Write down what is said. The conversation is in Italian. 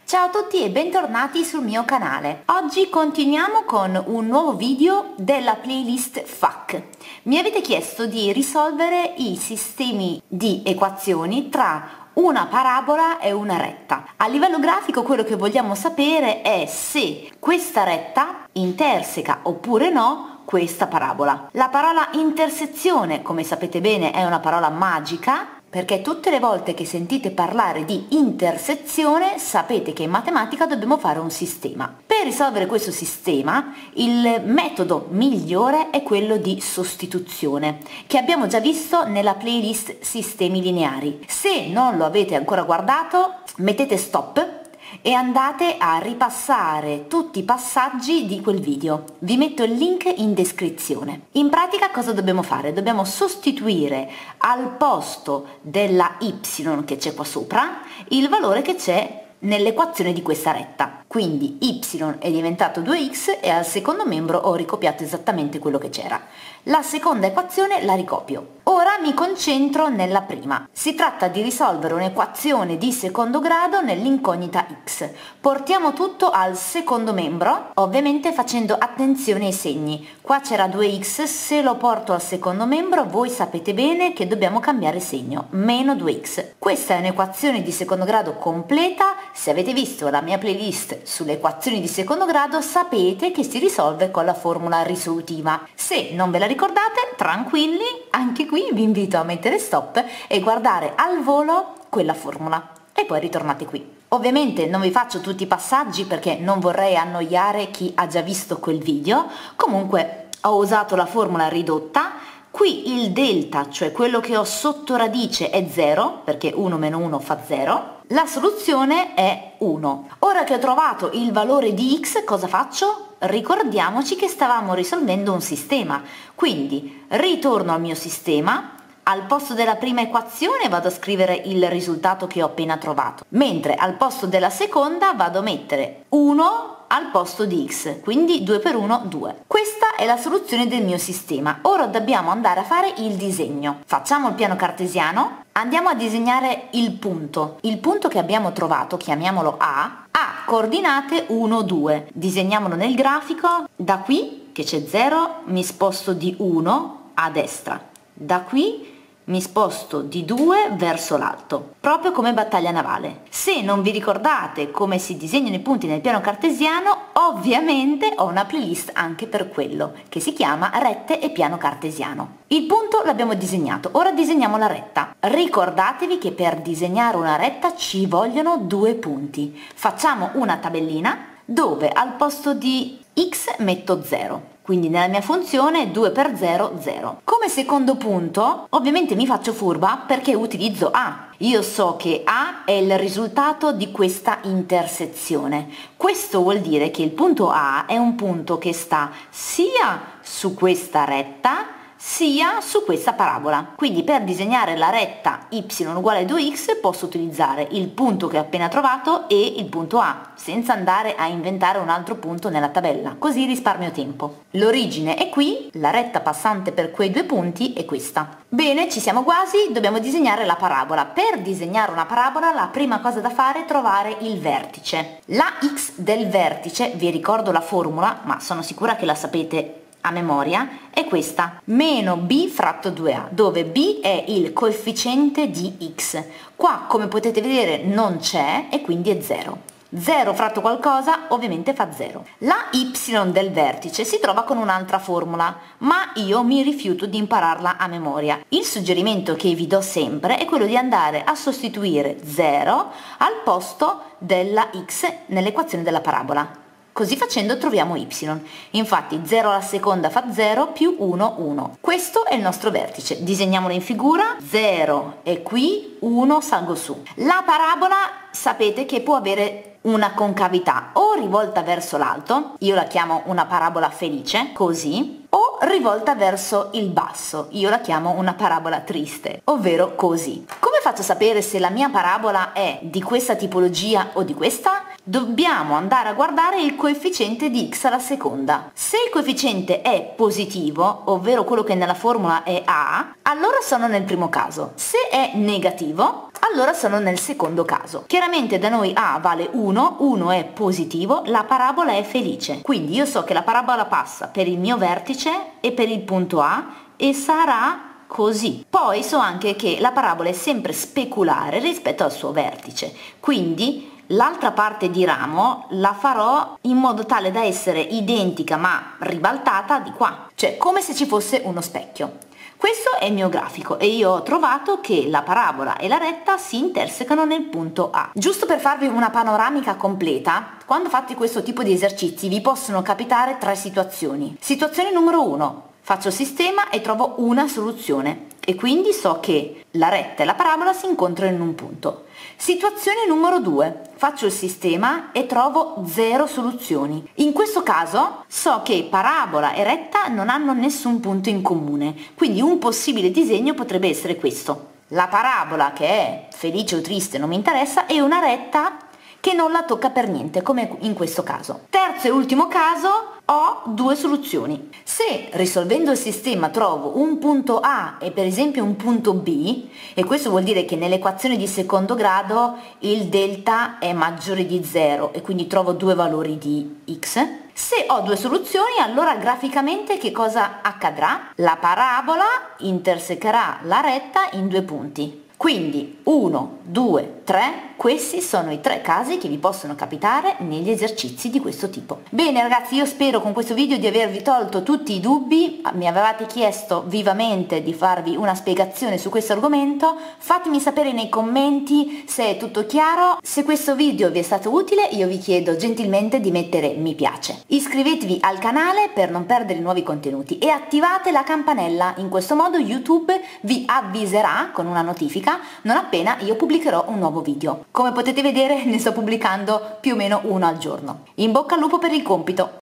Ciao a tutti e bentornati sul mio canale. Oggi continuiamo con un nuovo video della playlist FAQ. Mi avete chiesto di risolvere i sistemi di equazioni tra una parabola e una retta. A livello grafico quello che vogliamo sapere è se questa retta interseca oppure no questa parabola. La parola intersezione, come sapete bene, è una parola magica, perché tutte le volte che sentite parlare di intersezione sapete che in matematica dobbiamo fare un sistema. Per risolvere questo sistema il metodo migliore è quello di sostituzione, che abbiamo già visto nella playlist sistemi lineari. Se non lo avete ancora guardato, mettete stop e andate a ripassare tutti i passaggi di quel video. Vi metto il link in descrizione. In pratica cosa dobbiamo fare? Dobbiamo sostituire al posto della y che c'è qua sopra il valore che c'è nell'equazione di questa retta. Quindi y è diventato 2x e al secondo membro ho ricopiato esattamente quello che c'era. La seconda equazione la ricopio. Ora mi concentro nella prima. Si tratta di risolvere un'equazione di secondo grado nell'incognita x. Portiamo tutto al secondo membro, ovviamente facendo attenzione ai segni. Qua c'era 2x, se lo porto al secondo membro voi sapete bene che dobbiamo cambiare segno, meno 2x. Questa è un'equazione di secondo grado completa. Se avete visto la mia playlist sulle equazioni di secondo grado sapete che si risolve con la formula risolutiva. Se non ve la ricordate, tranquilli, anche qui vi invito a mettere stop e guardare al volo quella formula e poi ritornate qui. Ovviamente non vi faccio tutti i passaggi perché non vorrei annoiare chi ha già visto quel video. Comunque ho usato la formula ridotta. Qui il delta, cioè quello che ho sotto radice, è 0 perché 1 meno 1 fa 0. La soluzione è 1. Ora che ho trovato il valore di x, cosa faccio? Ricordiamoci che stavamo risolvendo un sistema, quindi ritorno al mio sistema, al posto della prima equazione vado a scrivere il risultato che ho appena trovato, mentre al posto della seconda vado a mettere 1 al posto di x, quindi 2 per 1, 2. Questa è la soluzione del mio sistema. Ora dobbiamo andare a fare il disegno. Facciamo il piano cartesiano, andiamo a disegnare il punto. Il punto che abbiamo trovato, chiamiamolo A, ha coordinate 1, 2. Disegniamolo nel grafico. Da qui, che c'è 0, mi sposto di 1 a destra. Da qui mi sposto di 2 verso l'alto, proprio come battaglia navale. Se non vi ricordate come si disegnano i punti nel piano cartesiano, ovviamente ho una playlist anche per quello, che si chiama Rette e piano cartesiano. Il punto l'abbiamo disegnato, ora disegniamo la retta. Ricordatevi che per disegnare una retta ci vogliono 2 punti. Facciamo una tabellina dove al posto di x metto 0. Quindi nella mia funzione 2 per 0, 0. Come secondo punto, ovviamente mi faccio furba perché utilizzo A. Io so che A è il risultato di questa intersezione. Questo vuol dire che il punto A è un punto che sta sia su questa retta sia su questa parabola. Quindi per disegnare la retta y uguale 2x posso utilizzare il punto che ho appena trovato e il punto A, senza andare a inventare un altro punto nella tabella, così risparmio tempo. L'origine è qui, la retta passante per quei 2 punti è questa. Bene, ci siamo quasi, dobbiamo disegnare la parabola. Per disegnare una parabola la prima cosa da fare è trovare il vertice. La x del vertice, vi ricordo la formula, ma sono sicura che la sapete a memoria, è questa, meno b fratto 2a, dove b è il coefficiente di x. Qua come potete vedere non c'è e quindi è 0. 0 fratto qualcosa ovviamente fa 0. La y del vertice si trova con un'altra formula, ma io mi rifiuto di impararla a memoria. Il suggerimento che vi do sempre è quello di andare a sostituire 0 al posto della x nell'equazione della parabola. Così facendo troviamo y. Infatti 0 alla seconda fa 0 più 1, 1. Questo è il nostro vertice. Disegniamolo in figura. 0 è qui, 1 salgo su. La parabola sapete che può avere una concavità o rivolta verso l'alto, io la chiamo una parabola felice, così, o rivolta verso il basso, io la chiamo una parabola triste, ovvero così. Come faccio a sapere se la mia parabola è di questa tipologia o di questa? dobbiamo andare a guardare il coefficiente di x alla seconda. Se il coefficiente è positivo, ovvero quello che nella formula è a, allora sono nel primo caso. Se è negativo, allora sono nel secondo caso. Chiaramente da noi a vale 1, 1 è positivo, la parabola è felice. Quindi io so che la parabola passa per il mio vertice e per il punto A e sarà così. Poi so anche che la parabola è sempre speculare rispetto al suo vertice, quindi l'altra parte di ramo la farò in modo tale da essere identica ma ribaltata di qua, cioè come se ci fosse uno specchio. Questo è il mio grafico e io ho trovato che la parabola e la retta si intersecano nel punto A. Giusto per farvi una panoramica completa, quando fate questo tipo di esercizi vi possono capitare 3 situazioni. Situazione numero 1. Faccio il sistema e trovo una soluzione e quindi so che la retta e la parabola si incontrano in un punto. Situazione numero 2. Faccio il sistema e trovo 0 soluzioni. In questo caso so che parabola e retta non hanno nessun punto in comune, quindi un possibile disegno potrebbe essere questo. La parabola che è felice o triste non mi interessa e una retta che non la tocca per niente, come in questo caso. Terzo e ultimo caso, ho 2 soluzioni. Se risolvendo il sistema trovo un punto A e per esempio un punto B, e questo vuol dire che nell'equazione di secondo grado il delta è maggiore di 0 e quindi trovo 2 valori di x, se ho 2 soluzioni allora graficamente che cosa accadrà? La parabola intersecherà la retta in 2 punti. Quindi 1, 2, 3, questi sono i 3 casi che vi possono capitare negli esercizi di questo tipo. Bene ragazzi, io spero con questo video di avervi tolto tutti i dubbi, mi avevate chiesto vivamente di farvi una spiegazione su questo argomento, fatemi sapere nei commenti se è tutto chiaro, se questo video vi è stato utile io vi chiedo gentilmente di mettere mi piace. Iscrivetevi al canale per non perdere nuovi contenuti e attivate la campanella, in questo modo YouTube vi avviserà con una notifica non appena io pubblicherò un nuovo video. Come potete vedere ne sto pubblicando più o meno uno al giorno. In bocca al lupo per il compito!